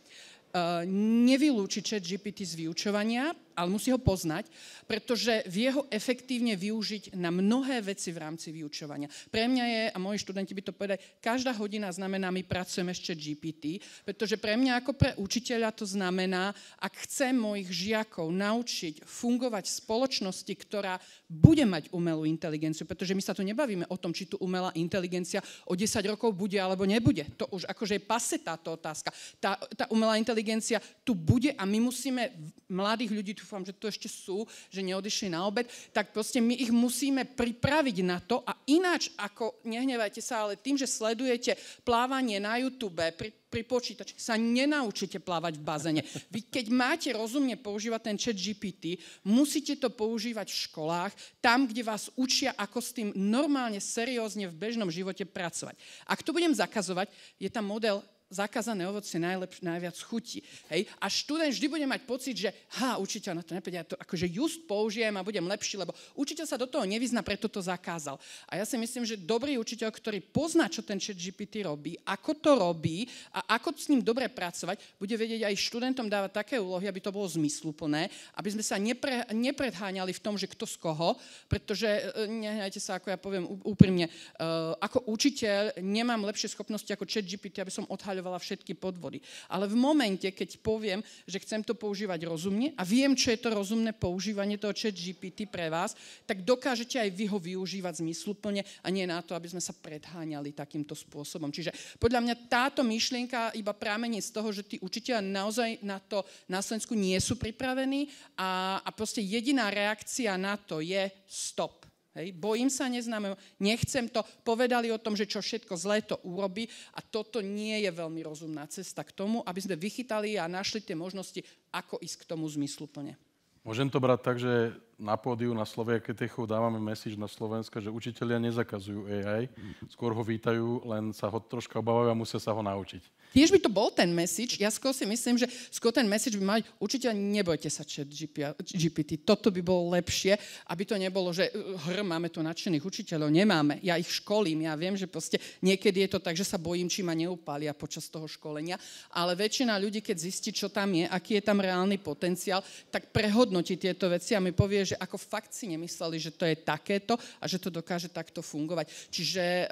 nevylúči ChatGPT z vyučovania, ale musí ho poznať, pretože vie ho efektívne využiť na mnohé veci v rámci vyučovania. Pre mňa je, a moji študenti by to povedali, každá hodina znamená, my pracujeme s ChatGPT, pretože pre mňa ako pre učiteľa to znamená, ak chcem mojich žiakov naučiť fungovať v spoločnosti, ktorá bude mať umelú inteligenciu, pretože my sa tu nebavíme o tom, či tu umelá inteligencia o 10 rokov bude alebo nebude. To už akože je pase táto otázka. Tá umelá inteligencia tu bude a my musíme mladých ľudí, dúfam, že tu ešte sú, že neodišli na obed, tak proste my ich musíme pripraviť na to a ináč ako, nehnevajte sa, ale tým, že sledujete plávanie na YouTube pri počítači, sa nenaučíte plávať v bazéne. Vy keď máte rozumne používať ten ChatGPT, musíte to používať v školách, tam, kde vás učia, ako s tým normálne, seriózne v bežnom živote pracovať. Ak to budem zakazovať, je tam model zakázané ovocie najviac chutí. Hej? A študent vždy bude mať pocit, že učiteľ na to nepríde, ja to akože just použijem a budem lepší, lebo učiteľ sa do toho nevyzná, preto to zakázal. A ja si myslím, že dobrý učiteľ, ktorý pozná, čo ten ChatGPT robí, ako to robí a ako s ním dobre pracovať, bude vedieť aj študentom dávať také úlohy, aby to bolo zmysluplné, aby sme sa nepredháňali v tom, že kto z koho, pretože, nehnajte sa, ako ja poviem úprimne, ako učiteľ nemám lepšie schopnosti ako ChatGPT, aby som odhaľoval všetky podvody. Ale v momente, keď poviem, že chcem to používať rozumne a viem, čo je to rozumné používanie toho ChatGPT pre vás, tak dokážete aj vy ho využívať zmysluplne a nie na to, aby sme sa predháňali takýmto spôsobom. Čiže podľa mňa táto myšlienka iba pramení z toho, že tí učitelia naozaj na to na Slovensku nie sú pripravení a proste jediná reakcia na to je stop. Hej, bojím sa neznámeho, nechcem to, povedali o tom, že čo všetko zlé to urobí a toto nie je veľmi rozumná cesta k tomu, aby sme vychytali a našli tie možnosti, ako ísť k tomu zmysluplne. Môžem to brať tak, že na pódiu na Sloviaketechu dávame message na Slovenska, že učitelia nezakazujú AI, skôr ho vítajú, len sa ho troška obávajú a musia sa ho naučiť. Tiež by to bol ten message, ja skôr si myslím, že skôr ten message by mali učiteľ, nebojte sa ChatGPT, toto by bolo lepšie, aby to nebolo, že máme tu nadšených učiteľov, nemáme, ja ich školím, ja viem, že proste niekedy je to tak, že sa bojím, či ma neupália počas toho školenia, ale väčšina ľudí, keď zistí, čo tam je, aký je tam reálny potenciál, tak prehodnotí tieto veci a mi povie, že ako fakt si nemysleli, že to je takéto a že to dokáže takto fungovať. Čiže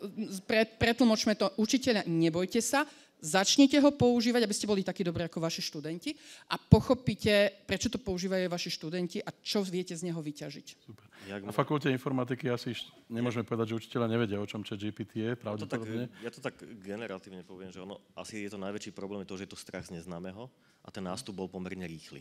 pretlmočme to, učiteľa, nebojte sa, začnite ho používať, aby ste boli takí dobrí ako vaši študenti a pochopíte, prečo to používajú vaši študenti a čo viete z neho vyťažiť. Super. Na fakulte informatiky asi nemôžeme povedať, že učiteľa nevedia, o čom ChatGPT je, pravdepodobne. Ja to tak generatívne poviem, že ono asi je to najväčší problém, je to, že je to strach z neznámeho a ten nástup bol pomerne rýchly.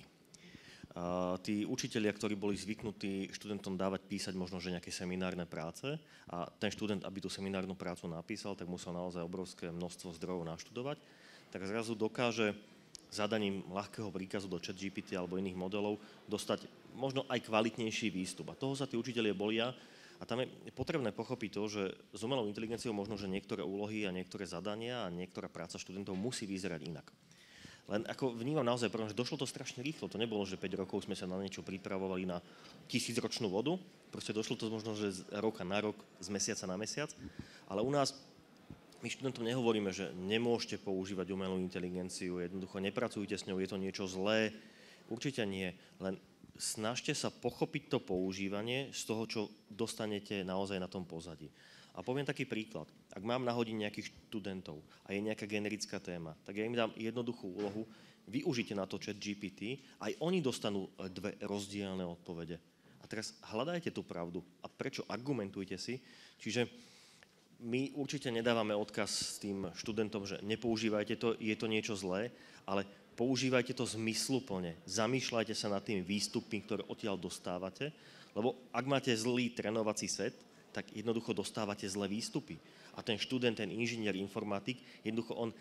Tí učitelia, ktorí boli zvyknutí študentom dávať písať možno, že nejaké seminárne práce a ten študent, aby tú seminárnu prácu napísal, tak musel naozaj obrovské množstvo zdrojov naštudovať, tak zrazu dokáže zadaním ľahkého príkazu do ChatGPT alebo iných modelov dostať možno aj kvalitnejší výstup. A toho sa tí učitelia bolia a tam je potrebné pochopiť to, že s umelou inteligenciou možno, že niektoré úlohy a niektoré zadania a niektorá práca študentov musí vyzerať inak. Len ako vnímam naozaj, že došlo to strašne rýchlo. To nebolo, že 5 rokov sme sa na niečo pripravovali na 1000-ročnú vodu. Proste došlo to možno, že z roka na rok, z mesiaca na mesiac. Ale u nás, my študentom nehovoríme, že nemôžete používať umelú inteligenciu, jednoducho nepracujte s ňou, je to niečo zlé. Určite nie. Len snažte sa pochopiť to používanie z toho, čo dostanete naozaj na tom pozadí. A poviem taký príklad. Ak mám na hodine nejakých študentov a je nejaká generická téma, tak ja im dám jednoduchú úlohu, využite na to ChatGPT, aj oni dostanú dve rozdielne odpovede. A teraz hľadajte tú pravdu. A prečo? Argumentujte si. Čiže my určite nedávame odkaz s tým študentom, že nepoužívajte to, je to niečo zlé, ale používajte to zmysluplne. Zamýšľajte sa nad tými výstupmi, ktoré odtiaľ dostávate, lebo ak máte zlý trénovací set, tak jednoducho dostávate zlé výstupy. A ten študent, ten inžinier, informatik, jednoducho on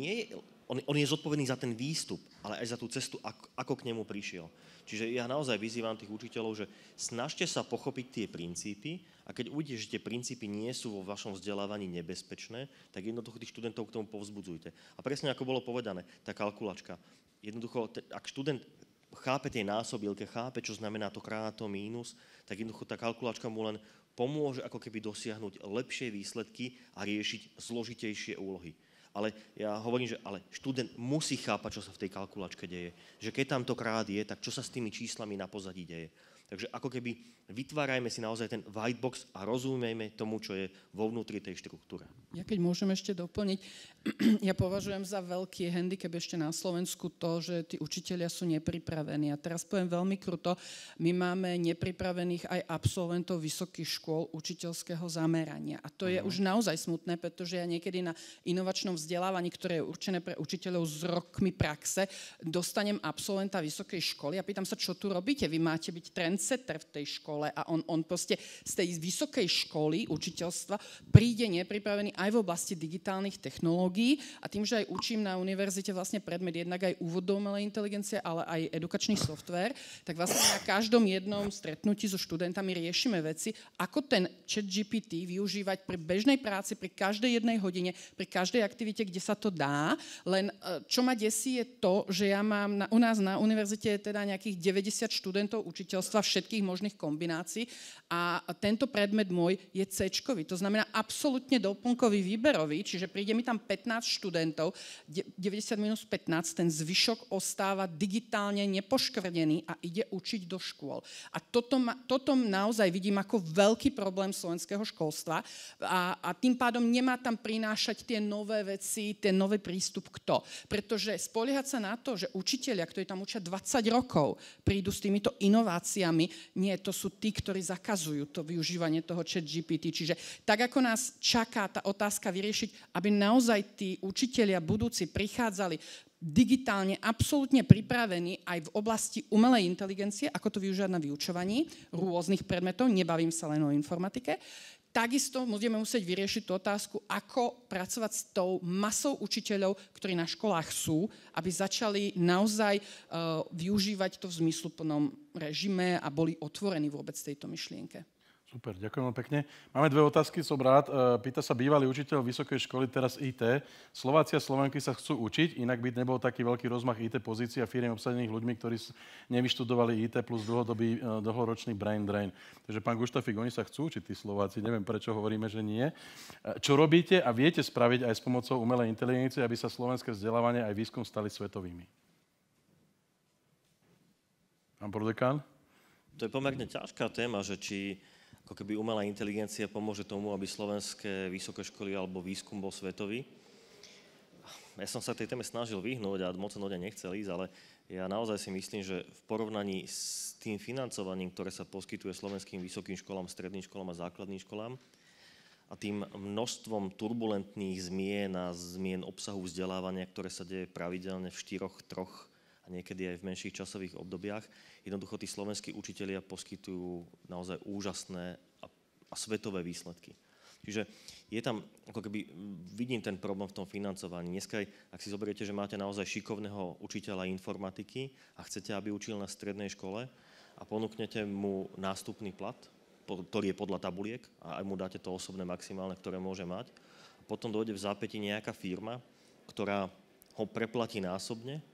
je zodpovedný za ten výstup, ale aj za tú cestu, ako k nemu prišiel. Čiže ja naozaj vyzývam tých učiteľov, že snažte sa pochopiť tie princípy a keď uvidíte, že tie princípy nie sú vo vašom vzdelávaní nebezpečné, tak jednoducho tých študentov k tomu povzbudzujte. A presne ako bolo povedané, tá kalkulačka. Jednoducho, ak študent chápe tie násobilke, chápe, čo znamená to krát, to mínus, tak jednoducho tá kalkulačka mu len pomôže ako keby dosiahnuť lepšie výsledky a riešiť zložitejšie úlohy. Ale ja hovorím, že ale študent musí chápať, čo sa v tej kalkulačke deje. Že keď tam to krát je, tak čo sa s tými číslami na pozadí deje. Takže ako keby vytvárajme si naozaj ten white box a rozumieme tomu, čo je vo vnútri tej štruktúre. Ja keď môžem ešte doplniť, ja považujem za veľký handicap ešte na Slovensku to, že tí učitelia sú nepripravení. A teraz poviem veľmi kruto, my máme nepripravených aj absolventov vysokých škôl učiteľského zamerania. A to je už naozaj smutné, pretože ja niekedy na inovačnom vzdelávaní, ktoré je určené pre učiteľov s rokmi praxe, dostanem absolventa vysokej školy a pýtam sa, čo tu robíte? Vy máte byť trendsetter v tej škole a on proste z tej vysokej školy učiteľstva príde nepripravený aj v oblasti digitálnych technológií a tým, že aj učím na univerzite vlastne predmet jednak aj úvod do umelej inteligencie, ale aj edukačný softvér, tak vlastne na každom jednom stretnutí so študentami riešime veci, ako ten ChatGPT využívať pri bežnej práci, pri každej jednej hodine, pri každej aktivite, kde sa to dá. Len čo ma desí je to, že ja mám u nás na univerzite teda nejakých 90 študentov učiteľstva všetkých možných kombinácií a tento predmet môj je C-čkový. To znamená absolútne doplnkový výberový, čiže príde mi tam 15 študentov, 90 minus 15, ten zvyšok ostáva digitálne nepoškvrnený a ide učiť do škôl. A toto naozaj vidím ako veľký problém slovenského školstva a tým pádom nemá tam prinášať tie nové veci, ten nový prístup kto. Pretože spoliehať sa na to, že učitelia, ktorí tam učia 20 rokov, prídu s týmito inováciami, nie, to sú tí, ktorí zakazujú to využívanie toho ChatGPT. Čiže tak, ako nás čaká tá otázka vyriešiť, aby naozaj tí učitelia budúci prichádzali digitálne absolútne pripravení aj v oblasti umelej inteligencie, ako to využívať na vyučovaní rôznych predmetov, nebavím sa len o informatike. Takisto budeme musieť vyriešiť tú otázku, ako pracovať s tou masou učiteľov, ktorí na školách sú, aby začali naozaj využívať to v zmysluplnom režime a boli otvorení vôbec tejto myšlienke. Super, ďakujem veľmi pekne. Máme dve otázky, som rád. Pýta sa bývalý učiteľ vysokej školy, teraz IT. Slováci a Slovenky sa chcú učiť, inak by nebol taký veľký rozmach IT pozícií a firiem obsadených ľuďmi, ktorí nevyštudovali IT plus dlhoročný brain drain. Takže pán Guštafík, oni sa chcú učiť, tí Slováci. Neviem, prečo hovoríme, že nie. Čo robíte a viete spraviť aj s pomocou umelej inteligencie, aby sa slovenské vzdelávanie aj výskum stali svetovými? Pán prodekán? To je pomerne ťažká téma, že či ako keby umelá inteligencia pomôže tomu, aby slovenské vysoké školy alebo výskum bol svetový. Ja som sa tej téme snažil vyhnúť a moc som ľudia nechcel ísť, ale ja naozaj si myslím, že v porovnaní s tým financovaním, ktoré sa poskytuje slovenským vysokým školám, stredným školám a základným školám a tým množstvom turbulentných zmien a zmien obsahu vzdelávania, ktoré sa deje pravidelne v 4, 3 a niekedy aj v menších časových obdobiach, jednoducho tí slovenskí učitelia poskytujú naozaj úžasné a svetové výsledky. Čiže je tam, ako keby vidím ten problém v tom financovaní. Dneska, ak si zoberiete, že máte naozaj šikovného učiteľa informatiky a chcete, aby učil na strednej škole a ponúknete mu nástupný plat, ktorý je podľa tabuliek a aj mu dáte to osobné maximálne, ktoré môže mať. A potom dojde v zápäti nejaká firma, ktorá ho preplatí násobne,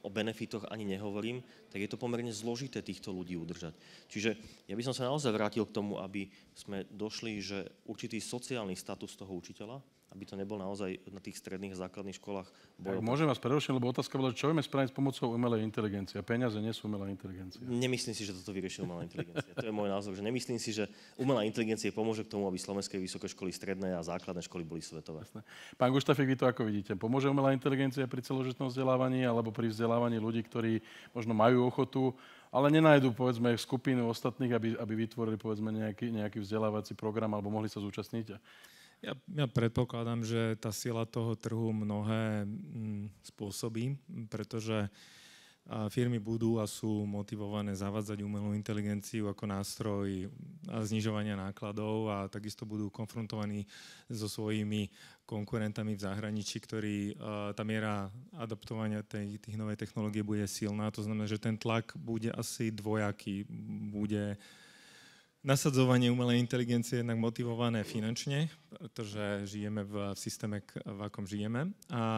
o benefitoch ani nehovorím, tak je to pomerne zložité týchto ľudí udržať. Čiže ja by som sa naozaj vrátil k tomu, aby sme došli, že určitý sociálny status toho učiteľa, aby to nebol naozaj na tých stredných a základných školách. Môžem vás prerušiť, lebo otázka bola, čo vieme spraviť s pomocou umelej inteligencie. Peniaze nie sú umelá inteligencia. Nemyslím si, že toto vyrieši umelá inteligencia. To je môj názor, že nemyslím si, že umelá inteligencia pomôže k tomu, aby slovenské vysoké školy stredné a základné školy boli svetové. Jasné. Pán Guštafík, vy to ako vidíte? Pomôže umelá inteligencia pri celožitnom vzdelávaní alebo pri vzdelávaní ľudí, ktorí možno majú ochotu, ale nenájdu, povedzme, skupinu ostatných, aby vytvorili, povedzme, nejaký vzdelávací program alebo mohli sa zúčastniť? Ja predpokladám, že tá sila toho trhu mnohé spôsobí, pretože firmy budú a sú motivované zavádzať umelú inteligenciu ako nástroj znižovania nákladov a takisto budú konfrontovaní so svojimi konkurentami v zahraničí, ktorí tá miera adaptovania tých novej technológie bude silná. To znamená, že ten tlak bude asi dvojaký. Bude nasadzovanie umelej inteligencie jednak motivované finančne, pretože žijeme v systéme, v akom žijeme.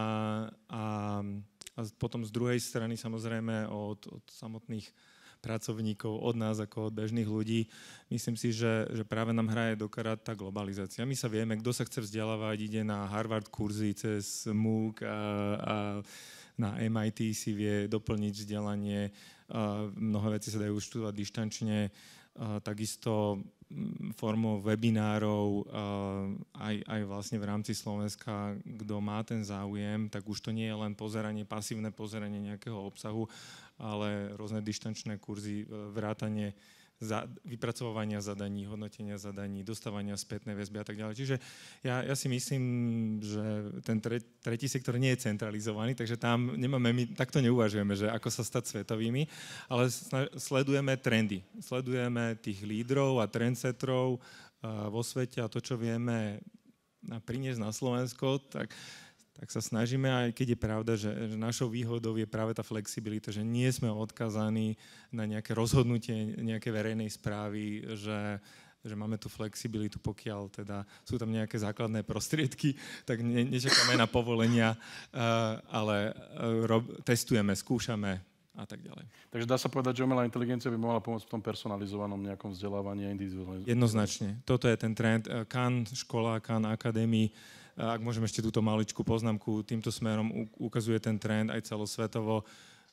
A potom z druhej strany samozrejme od samotných pracovníkov, od nás ako od bežných ľudí. Myslím si, že práve nám hraje do karát tá globalizácia. My sa vieme, kto sa chce vzdelávať, ide na Harvard kurzy cez MOOC a na MIT si vie doplniť vzdelanie. Mnohé veci sa dajú študovať dištančne. Takisto formou webinárov aj vlastne v rámci Slovenska, kto má ten záujem, tak už to nie je len pasívne pozeranie nejakého obsahu, ale rôzne dištančné kurzy, vrátanie vypracovania zadaní, hodnotenia zadaní, dostávania spätnej väzby a tak ďalej. Čiže ja si myslím, že ten tretí sektor nie je centralizovaný, takže tam my takto neuvažujeme, že ako sa stať svetovými, ale sledujeme trendy. Sledujeme tých lídrov a trendsetterov vo svete a to, čo vieme priniesť na Slovensko, tak sa snažíme, aj keď je pravda, že našou výhodou je práve tá flexibilita, že nie sme odkazaní na nejaké rozhodnutie nejaké verejnej správy, že máme tú flexibilitu, pokiaľ teda sú tam nejaké základné prostriedky, tak nečakáme na povolenia, ale testujeme, skúšame a tak ďalej. Takže dá sa povedať, že umelá inteligencia by mohla pomôcť v tom personalizovanom nejakom vzdelávaní a individualizovaní. Jednoznačne. Toto je ten trend. Khan škola, Khan Academy, ak môžem ešte túto maličkú poznámku, týmto smerom ukazuje ten trend aj celosvetovo.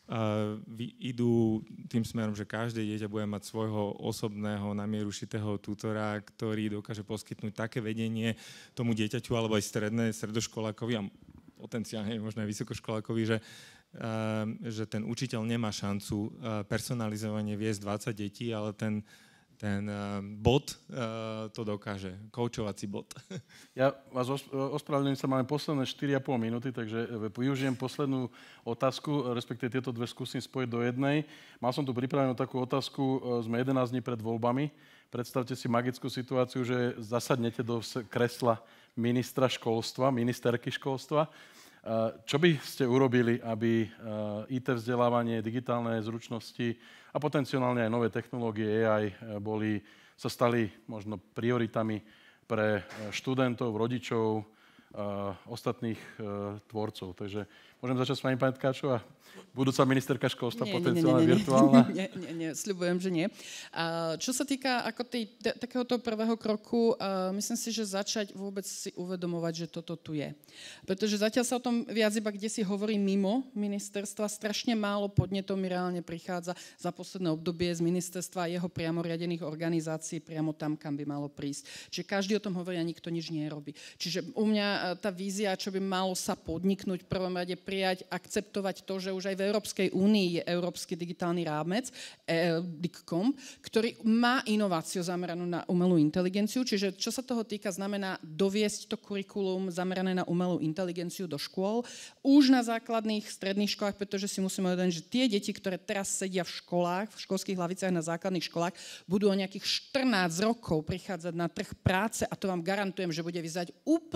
Idú tým smerom, že každé dieťa bude mať svojho osobného namieru šitého tutora, ktorý dokáže poskytnúť také vedenie tomu dieťaťu alebo aj stredoškolákovi a potenciálne možno aj vysokoškolákovi, že ten učiteľ nemá šancu personalizovane viesť 20 detí, ale ten bot to dokáže, koučovací bot. Ja vás ospravedlňujem sa, máme posledné 4,5 minúty, takže využijem poslednú otázku, respektíve tieto dve skúsim spojiť do jednej. Mal som tu pripravenú takú otázku, sme 11 dní pred voľbami. Predstavte si magickú situáciu, že zasadnete do kresla ministra školstva, ministerky školstva. Čo by ste urobili, aby IT vzdelávanie, digitálne zručnosti a potenciálne aj nové technológie AI sa stali možno prioritami pre študentov, rodičov, ostatných tvorcov. Takže môžem začať s pani pani Tkáčová? Budúca ministerka školstva, potenciálne virtuálna? Nie, sľubujem, že nie. Čo sa týka ako takéhoto prvého kroku, myslím si, že začať vôbec si uvedomovať, že toto tu je. Pretože zatiaľ sa o tom viac iba kde si hovorí mimo ministerstva, strašne málo podnetov mi reálne prichádza za posledné obdobie z ministerstva a jeho priamo riadených organizácií priamo tam, kam by malo prísť. Čiže každý o tom hovorí a nikto nič nerobí. Čiže u mňa tá vízia, čo by malo sa podniknúť, v prvom rade prijať, akceptovať to, že už aj v Európskej únii je Európsky digitálny rámec, DIGCOM, ktorý má inováciu zameranú na umelú inteligenciu, čiže čo sa toho týka, znamená doviesť to kurikulum zamerané na umelú inteligenciu do škôl, už na základných, stredných školách, pretože si musíme uvedomiť, že tie deti, ktoré teraz sedia v školách, v školských hlaviciach na základných školách, budú o nejakých 14 rokov prichádzať na trh práce a to vám garantujem, že bude vyzerať úplne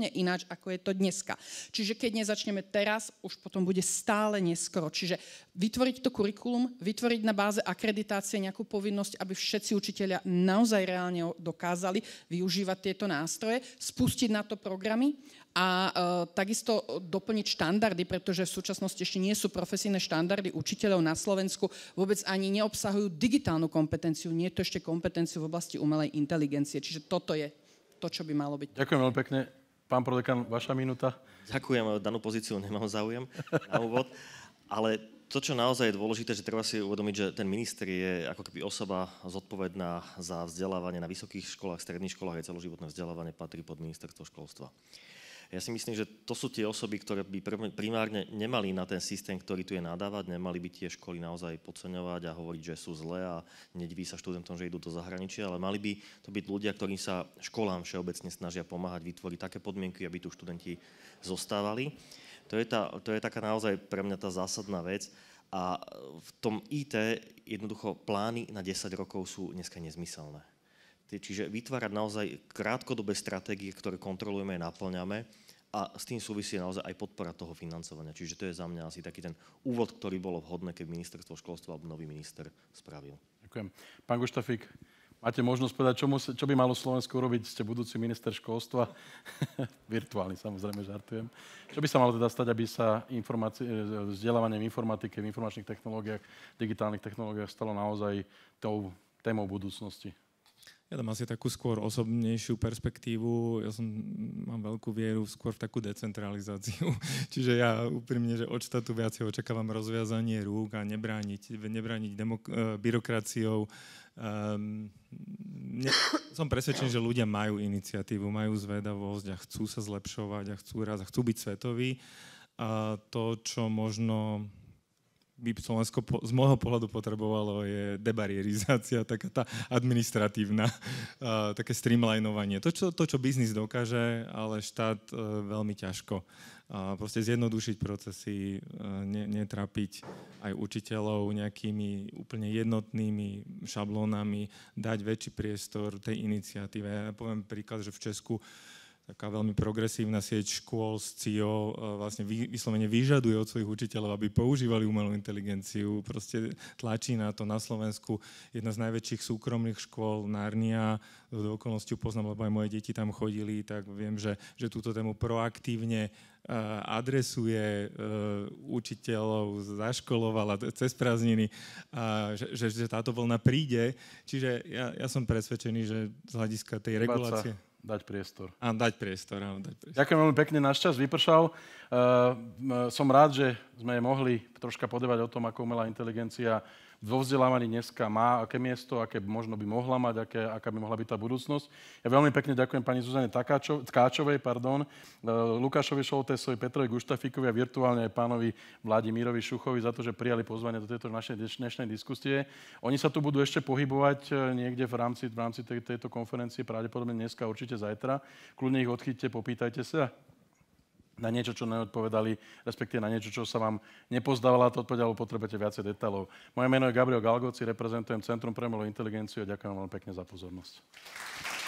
úplne ináč, ako je to dneska. Čiže keď nezačneme teraz, už potom bude stále neskoro. Čiže vytvoriť to kurikulum, vytvoriť na báze akreditácie nejakú povinnosť, aby všetci učitelia naozaj reálne dokázali využívať tieto nástroje, spustiť na to programy a takisto doplniť štandardy, pretože v súčasnosti ešte nie sú profesijné štandardy učiteľov na Slovensku, vôbec ani neobsahujú digitálnu kompetenciu, nie je to ešte kompetenciu v oblasti umelej inteligencie. Čiže toto je to, čo by malo byť. Ďakujem veľmi pekne. Pán prodekan, vaša minúta. Ďakujem, danú pozíciu nemám záujem na úvod, ale to, čo naozaj je dôležité, že treba si uvedomiť, že ten minister je ako keby osoba zodpovedná za vzdelávanie na vysokých školách, stredných školách a celoživotné vzdelávanie patrí pod ministerstvo školstva. Ja si myslím, že to sú tie osoby, ktoré by primárne nemali na ten systém, ktorý tu je nadávať, nemali by tie školy naozaj podceňovať a hovoriť, že sú zlé a nediví sa študentom, že idú do zahraničia, ale mali by to byť ľudia, ktorí sa školám všeobecne snažia pomáhať vytvoriť také podmienky, aby tu študenti zostávali. To je taká naozaj pre mňa tá zásadná vec. A v tom IT jednoducho plány na 10 rokov sú dneska nezmyselné. Čiže vytvárať naozaj krátkodobé stratégie, ktoré kontrolujeme a naplňame a s tým súvisí naozaj aj podpora toho financovania. Čiže to je za mňa asi taký ten úvod, ktorý bolo vhodné, keď ministerstvo školstva alebo nový minister spravil. Ďakujem. Pán Guštafík, máte možnosť povedať, čo by malo Slovensko urobiť? Ste budúci minister školstva. Virtuálny, samozrejme, žartujem. Čo by sa malo teda stať, aby sa vzdelávanie v informatike, v informačných technológiách, digitálnych technológiách stalo naozaj tou témou budúcnosti? Ja dám asi takú skôr osobnejšiu perspektívu. Ja mám veľkú vieru skôr v takú decentralizáciu. Čiže ja úprimne, že od štátu viacej očakávam rozviazanie rúk a nebrániť byrokraciou. Som presvedčený, že ľudia majú iniciatívu, majú zvedavosť a chcú sa zlepšovať a chcú byť svetoví. A to, čo možno by Slovensko z môjho pohľadu potrebovalo, je debarierizácia, taká tá administratívna, také streamlinovanie. To, čo biznis dokáže, ale štát veľmi ťažko. Proste zjednodušiť procesy, netrápiť aj učiteľov nejakými úplne jednotnými šablónami, dať väčší priestor tej iniciatíve. Ja poviem príklad, že v Česku taká veľmi progresívna sieť škôl s CIO vlastne vyslovene vyžaduje od svojich učiteľov, aby používali umelú inteligenciu. Proste tlačí na to. Na Slovensku jedna z najväčších súkromných škôl, Narnia, do okolnosti poznám, lebo aj moje deti tam chodili, tak viem, že túto tému proaktívne adresuje učiteľov, zaškolovala cez prázdniny, že táto vlna príde. Čiže ja som presvedčený, že z hľadiska tej regulácie... Dať priestor. Dať priestor, áno, dať priestor. Ďakujem veľmi pekne, náš čas vypršal. Som rád, že sme mohli troška podebať o tom, ako umelá inteligencia vo vzdelávaní dneska má, aké miesto, aké možno by mohla mať, aká by mohla byť tá budúcnosť. Ja veľmi pekne ďakujem pani Zuzane Tkáčovej, Lukášovi Šoltésovi, Petrovi Guštafíkovi a virtuálne aj pánovi Vladimírovi Šuchovi za to, že prijali pozvanie do tejto našej dnešnej diskusie. Oni sa tu budú ešte pohybovať niekde v rámci tejto konferencie, pravdepodobne dneska, určite zajtra. Kľudne ich odchyťte, popýtajte sa na niečo, čo neodpovedali, respektíve na niečo, čo sa vám nepozdávala to odpoveď, alebo potrebujete viacej detailov. Moje meno je Gabriel Galgoci, reprezentujem Centrum pre umelú inteligenciu a ďakujem veľmi pekne za pozornosť.